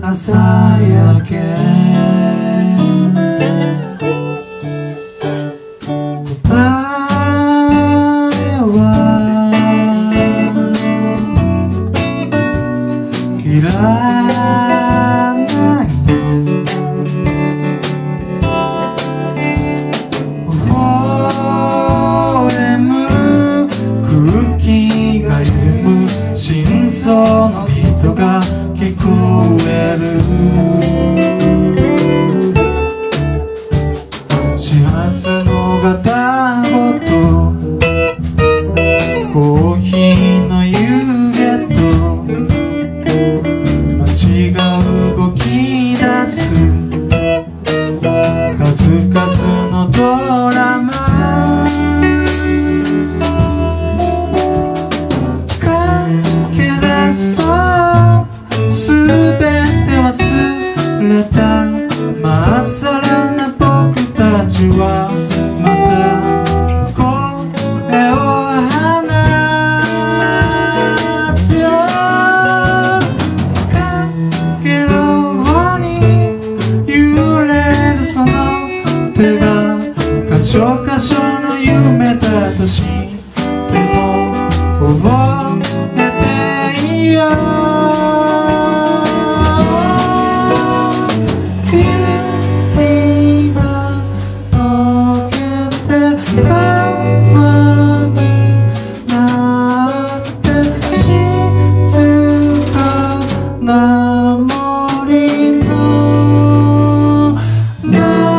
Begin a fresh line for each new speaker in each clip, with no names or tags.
朝焼け答えはいらない微笑む空気が緩む心臓の糸が聞こえる始発のガタごとコーヒーの湯気と街が動き出す数々のドラマ駆け出そうすべて忘れたまっさらな僕たちはまた声を放つよかけろに揺れるその手が箇所箇所の夢だとしても覚えていよう日が溶けて川になって静かな森の中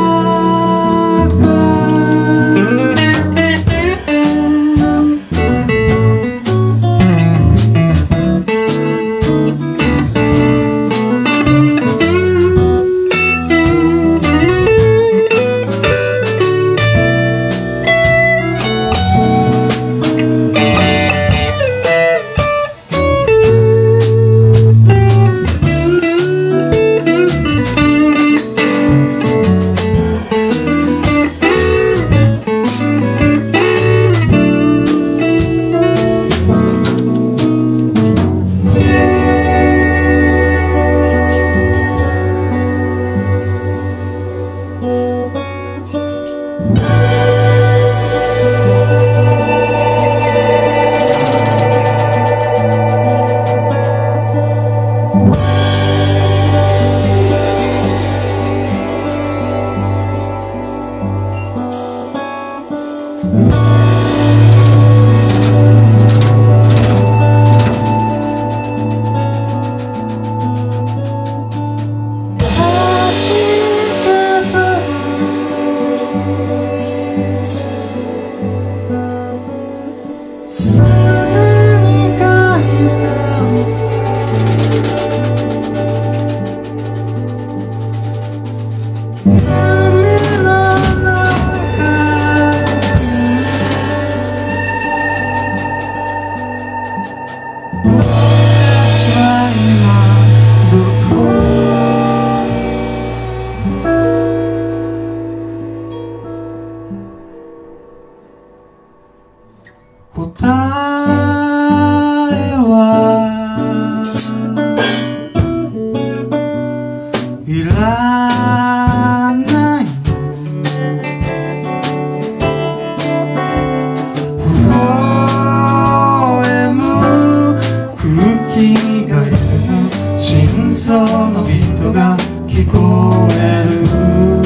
答えはいらない微笑む空気が緩む心臓のビートが聞こえる